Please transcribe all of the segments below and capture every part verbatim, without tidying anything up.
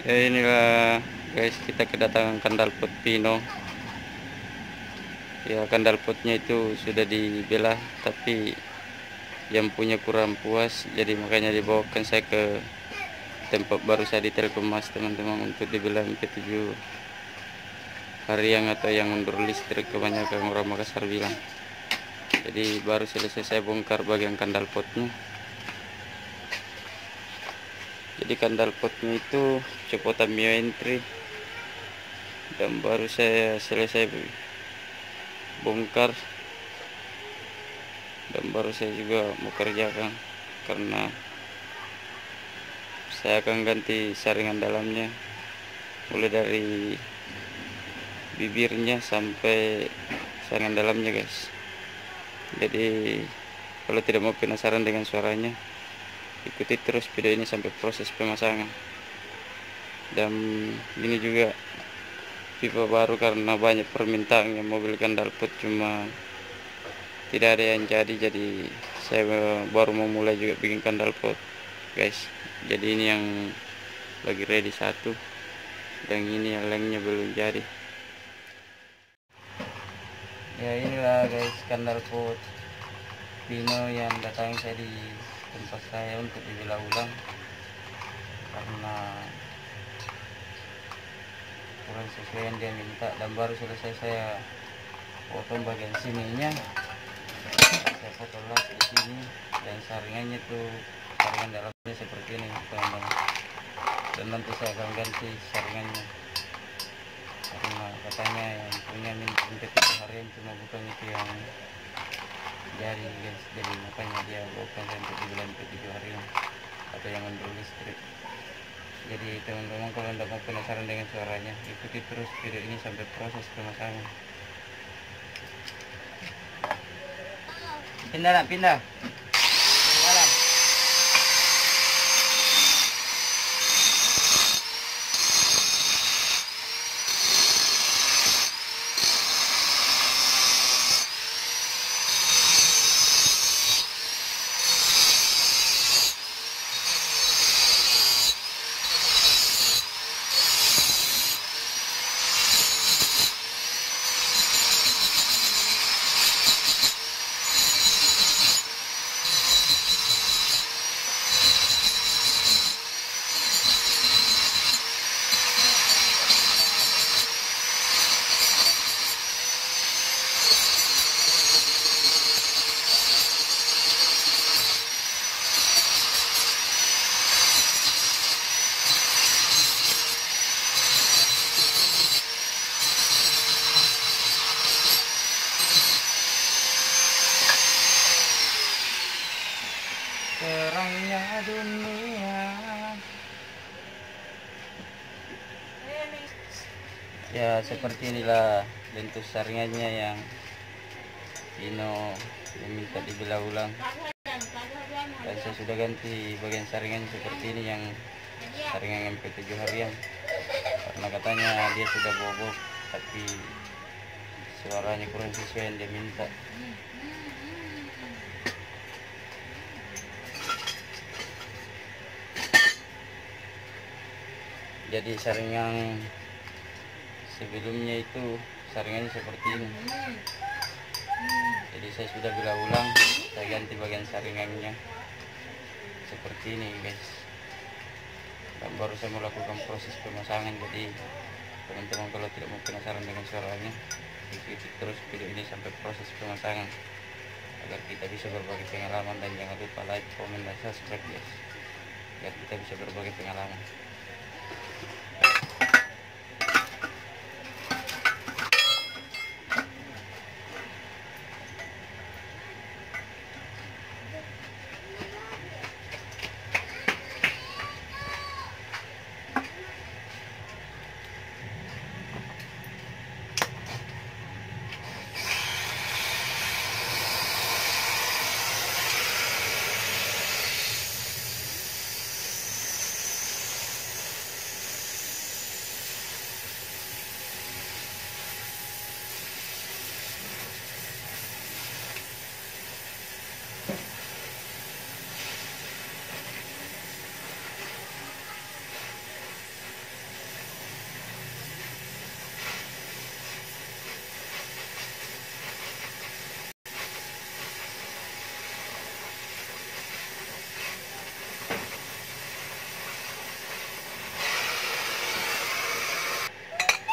Ya inilah guys, kita kedatangan kandal pot Pino. Ya kandal potnya itu sudah dibelah, tapi yang punya kurang puas, jadi makanya dibawakan saya ke tempat baru saya di Telkom Mas teman-teman, untuk dibelah M P tujuh harian atau yang mundur listrik, kebanyakan orang Makassar bilang. Jadi baru selesai saya bongkar bagian kandal potnya. Jadi kandal potnya itu copotan Mio entry, dan baru saya selesai bongkar, dan baru saya juga mau kerjakan karena saya akan ganti saringan dalamnya, mulai dari bibirnya sampai saringan dalamnya guys. Jadi kalau tidak mau penasaran dengan suaranya, ikuti terus video ini sampai proses pemasangan. Dan ini juga pipa baru karena banyak permintaan yang mobil kandal pot, cuma tidak ada yang jadi. Jadi saya baru mau mulai juga bikin kandal pot guys. Jadi ini yang lagi ready satu, dan ini yang lainnya belum jadi. Ya inilah guys kandal pot Pino yang datang saya di tempat saya untuk dibelah ulang karena kurang sesuai yang dia minta, dan baru selesai saya potong bagian sininya. Saya potong las di sini, dan saringannya tuh saringan dalamnya seperti ini teman-teman. Dan nanti saya akan ganti saringannya karena katanya yang punya minta tujuh harian, cuma bukan itu yang jadi guys. Jadi makanya dia bukan untuk dibilang tujuh harian atau yang under listrik. Jadi teman-teman, kalau anda mau penasaran dengan suaranya, ikuti terus video ini sampai proses pemasangan. Pindah nak pindah. Malam. Terangnya dunia. Ya seperti inilah bentuk saringannya yang Pino meminta dibelah ulang, dan saya sudah ganti bagian saringannya seperti ini, yang saringan M P tujuh harian, karena katanya dia sudah bobok tapi suaranya kurang sesuai yang dia minta. Jadi saringan sebelumnya itu saringannya seperti ini. Jadi saya sudah belah ulang, saya ganti bagian saringannya seperti ini guys, dan baru saya melakukan proses pemasangan. Jadi teman-teman, kalau tidak mau penasaran dengan suaranya, ikuti terus video ini sampai proses pemasangan agar kita bisa berbagi pengalaman. Dan jangan lupa like, komen, dan subscribe guys, agar kita bisa berbagi pengalaman.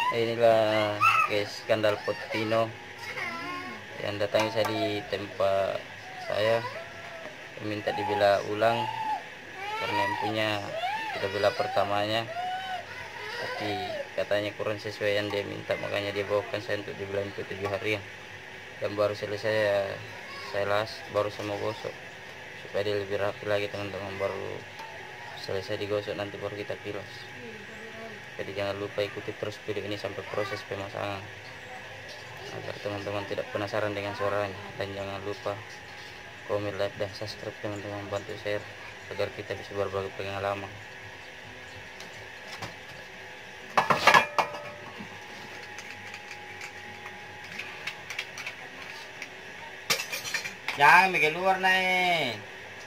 Inilah guys skandal Potino yang datangi saya di tempat saya, minta dibela ulang karena yang punya sudah bela pertamanya, tapi katanya kurang sesuai yang dia minta, makanya dia bawakan saya untuk dibela untuk tujuh harian. Dan baru selesai ya, saya las, baru saya mau gosok supaya dia lebih rapi lagi teman-teman. Baru selesai digosok nanti baru kita pilas. Jadi jangan lupa ikuti terus video ini sampai proses pemasangan agar teman-teman tidak penasaran dengan suaranya. Dan jangan lupa komen, like, dan subscribe teman-teman, bantu share agar kita bisa berbagi pengalaman. Jangan bikin luar nih.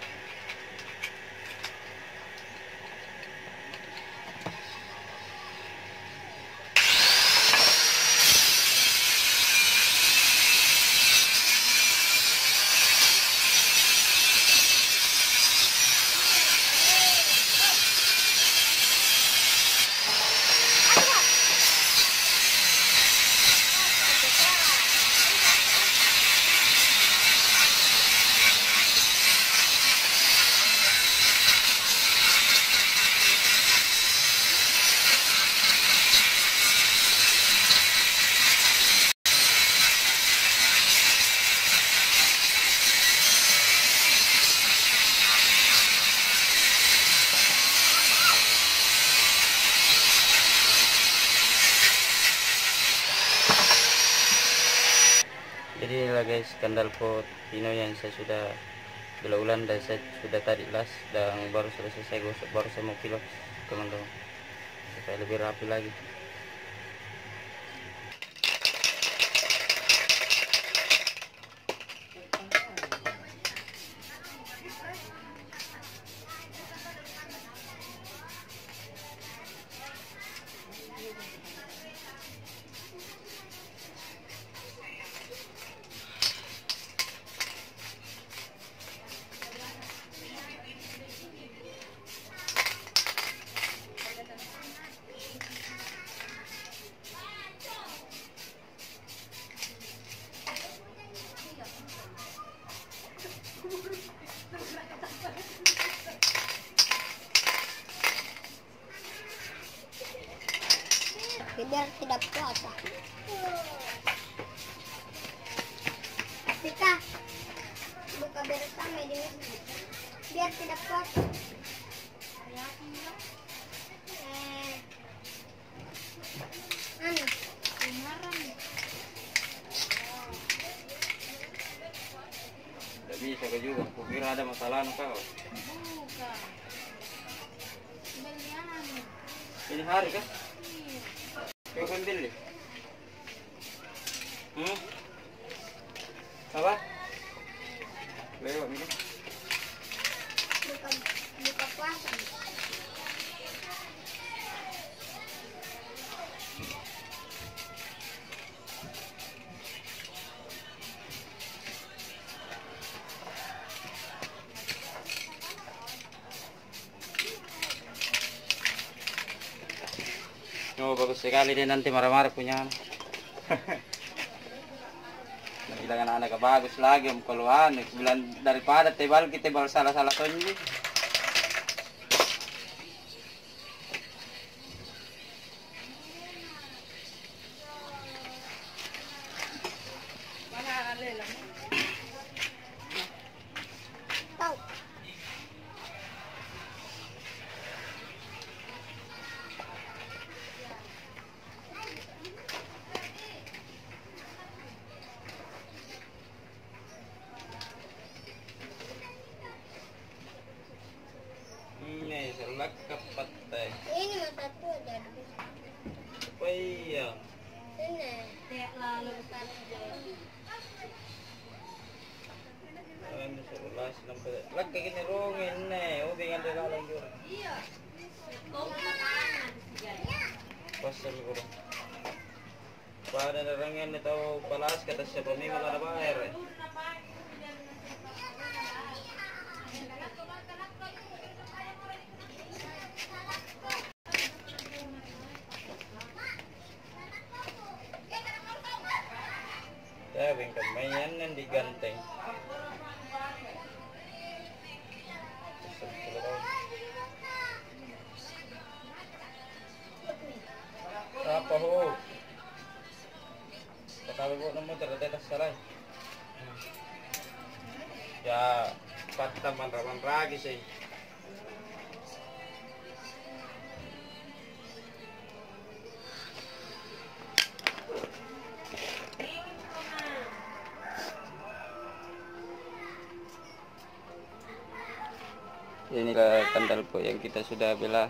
Jadi inilah guys skandal Potino yang saya sudah bela ulang dan saya sudah tadi las, dan baru selesai saya gosok, baru saya mau pilas teman-teman supaya lebih rapi lagi. Biar tidak puasa. Kita buka bersama di masjid biar tidak puasa. Eh, anu, kemarin. Tidak bisa kau juga, kukira ada masalah kau. Bukan. Ini hari kan? Kau ambil deh. Hmm? Apa? Lewat ini. Buka buka puasa. Oh, bagus sekali dia nanti marah-marah punya. Bilang anak-anak bagus lagi om kalau anak bilang daripada tebal kita tebal salah-salah tonji. Tahu. Ini selak kepatai. Ini mata tuh jadi. Oh iya. Ini kayak lalu satu. Ini sebelas sampai. Lak kayak gini rongin nih. Oh dengan dia lalang juga. Iya. Pasal kurang. Pada nerangin nih tahu palas kata siapa minggu ada bayar. ganteng. Apa ho? Katabi po ng motor, datas saray. Ya, pataman raman ragi sih. Inilah kandal pot yang kita sudah bela,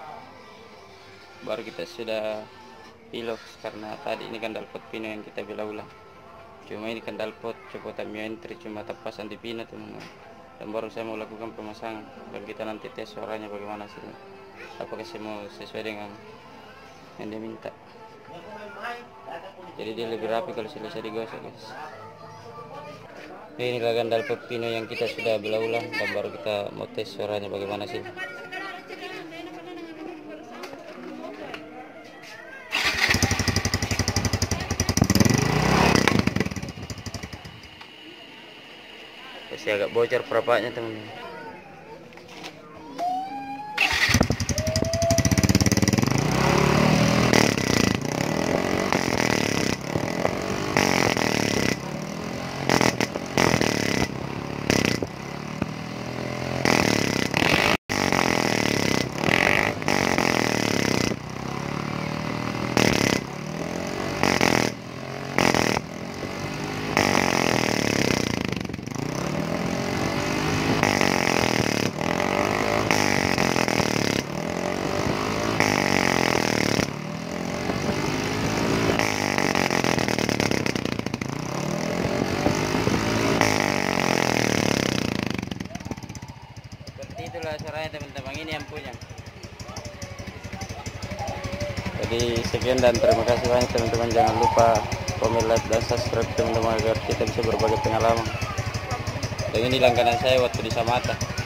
baru kita sudah pilox karena tadi ini kandal pot pino yang kita bela ulang. Cuma ini kandal pot copotan entry cuma tepas anti pino teman-teman. Dan baru saya mau lakukan pemasangan dan kita nanti tes suaranya bagaimana sih, apakah semua sesuai dengan yang dia minta. Jadi dia lebih rapi kalau selesai digosok guys. Ini kandal pot pino yang kita sudah bela ulang dan baru kita mau tes suaranya bagaimana sih. Masih agak bocor perapatnya teman-teman. Itulah caranya teman-teman, ini yang punya. Jadi sekian dan terima kasih banyak teman-teman. Jangan lupa komen, like dan subscribe teman-teman agar kita bisa berbagi pengalaman. Dan ini langganan saya waktu di Samata.